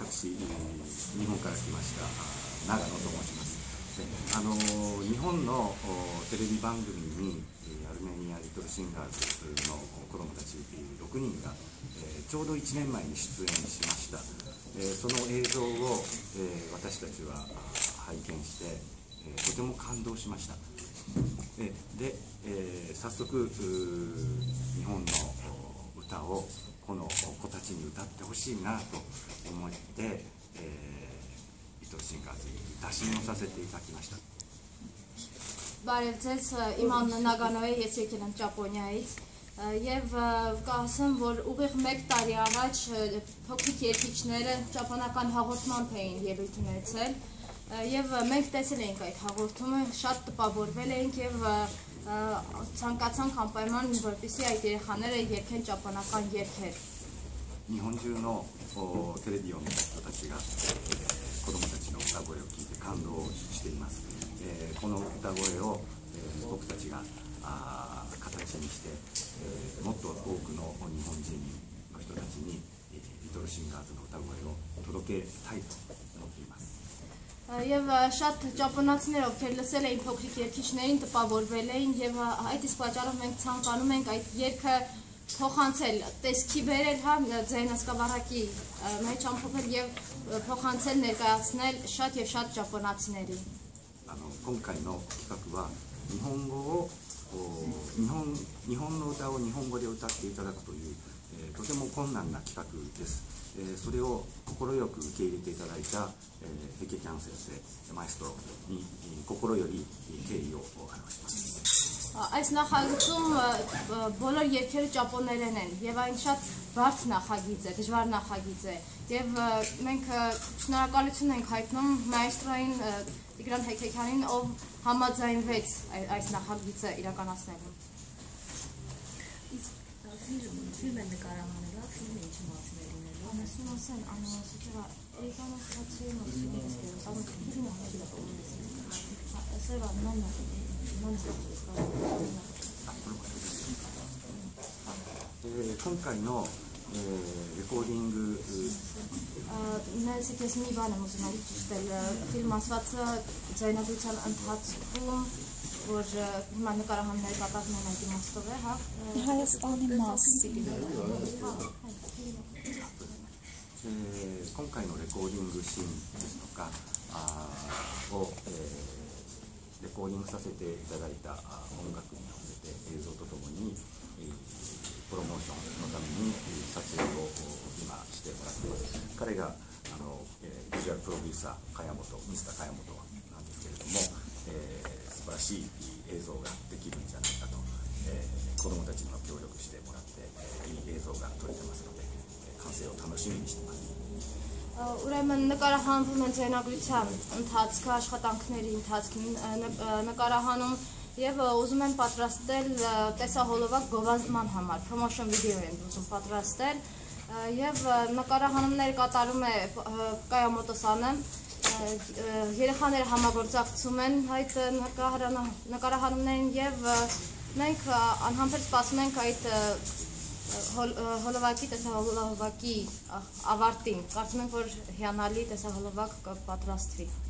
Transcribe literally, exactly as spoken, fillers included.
私、日本から来ました長野と申します。あの日本のテレビ番組にアルメニア・リトルシンガーズの子どもたちろくにんがちょうどいちねんまえに出演しました。その映像を私たちは拝見してとても感動しました。で、早速日本の歌をこの子たちに歌ってほしいなと思って、リトルシンガーズに打診をさせていただきました。 Բարև ձեզ, իմ անունը Նագանո է, ես եկել եմ Ճապոնիայից եւ կասեմ, որ ուղիղ մեկ տարի առաջ փոքրիկ երգիչները ճապոնական հաղորդման էին ելույթ ունեցել եւ մենք տեսել էինք այդ հաղորդումը, շատ տպավորվել էինք եւ ցանկացանք անպայման, որպեսզի այդ երեխաները երգեն ճապոնական երգեր։ 日本中のテレビを見た人たちが子どもたちの歌声を聞いて感動しています。この歌声を僕たちが形にしてもっと多くの日本人の人たちにリトルシンガーズの歌声を届けたいと思っています。 Եվ շատ ճապոնացիներ, ովքեր լսել էին փոքրիկ երգիչներին, տպավորվել էին եւ այդ իսկ պատճառով մենք ցանկանում ենք այդ երգը փոխանցել, տեսքի բերել, հա, ձայն ասկավառակի մեջ ամփոփել եւ փոխանցել, ներկայացնել շատ եւ շատ ճապոնացիների։ 今回の企画は日本語を日本日本の歌を日本語で歌っていただくという、えー、とても困難な企画です。えー、それを快く受け入れていただいた、えー、ヘケキャン先生、マエストロに心より敬意を表します。 Այս նախագծում բոլոր երգերը ճապոներեն են եւ այն շատ բարդ նախագիծ է, դժվար նախագիծ է եւ մենք շնորհակալություն ենք հայտնում մայստրոին Տիգրան Հեքեքյանին, ով համաձայնվեց այս նախագիծը իրականացնելու։ Ֆիլմը նկարահանելա, ֆիլմը ինչ իմացներ լինելու։ Անասուն ասեն, անասուտերա էկանացացի մասում ես ասում ֆիլմը հաշիվը։ Սեվա նոն 今回のレコーディング Նայես եք ես մի բան եմ ուզում արի ճիշտել, ֆիլմ ասվածը ձայնագրության ընթացքում, որ հիմա նկարահանումները կատարվում են այդ իմաստով է, հա։ Հայաստանի մասին։ 今回のレコーディングシーンですとかをレコーディングさせていただいた音楽に合わせて映像とともにプロモーションのために撮影を今してもらっています。彼があのビジュアルプロデューサー茅本ミスター茅本なんですけれども、えー、素晴らしい映像ができるんじゃないかと、えー、子どもたちにも協力してもらっていい映像が撮れてますので完成を楽しみにしています。 Ուրեմն նկարահանվում են ձայնագրության ընթացքը, աշխատանքների ընթացքին նկարահանում եւ ուզում են պատրաստել տեսահոլովակ գովազդման համար, promotion video են ուզում պատրաստել եւ նկարահանումները կատարում է Կայամոտոսյանը, երեխաները համագործակցում են այդ նկարահանումներին եւ մենք անհամբեր սպասում ենք այդ հոլովակի տեսահոլովակի ավարտին, կարծում ենք որ հիանալի տեսահոլովակ կպատրաստվի։